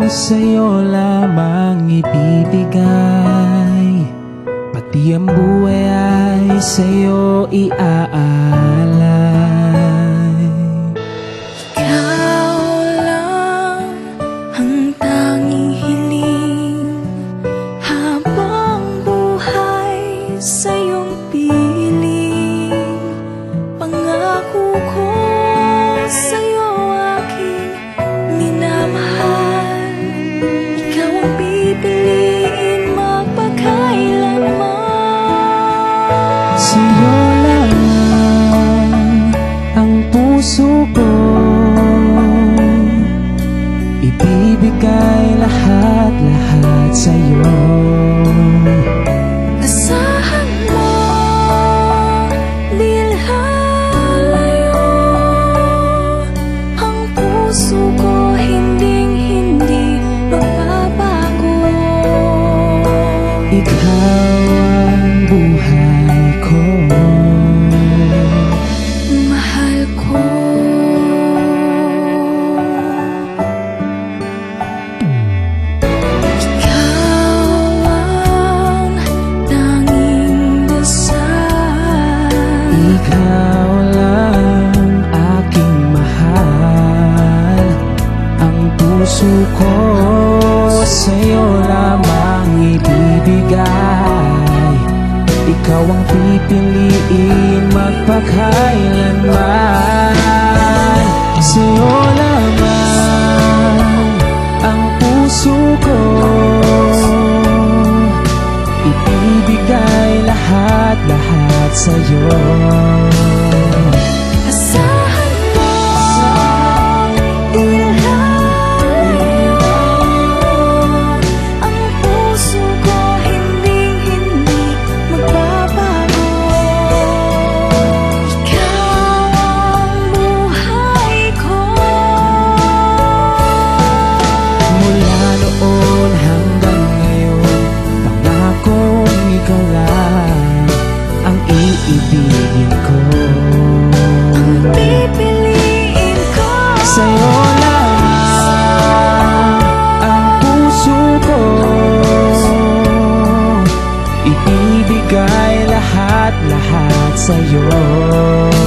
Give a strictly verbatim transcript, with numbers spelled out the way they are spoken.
sa'yo lamang ibibigay, pati ang buhay ay sa'yo iaalay. Ikaw lang ang tanging hiling, habang buhay sa'yong piling. Pangako ko sa'yo aking minamahal, ikaw ang pipiliin magpakailanman. Sa'yo lang ang puso ko, ibibigay lahat-lahat sa'yo. Asahan mo, di lalayo ang puso ko, hinding-hindi magbabago. Ikaw ang buhay ko, Mahal ko. Ikaw ang tanging dasal, ikaw lang aking mahal. Ang puso ko sa'yo lamang ibibigay, ikaw ang pipiliin magpakailanman. Sa'yo lamang ang puso ko, ibibigay lahat-lahat sa'yo. asahan mo, di lalayo ang puso ko, hinding-hindi magbabago. Ikaw ang buhay ko. Mula noon hanggang ngayon, pangakong ikaw lang ang iibigin ko. Pipiliin ko Sa'yo lang ang puso ko, ibibigay lahat-lahat sa'yo.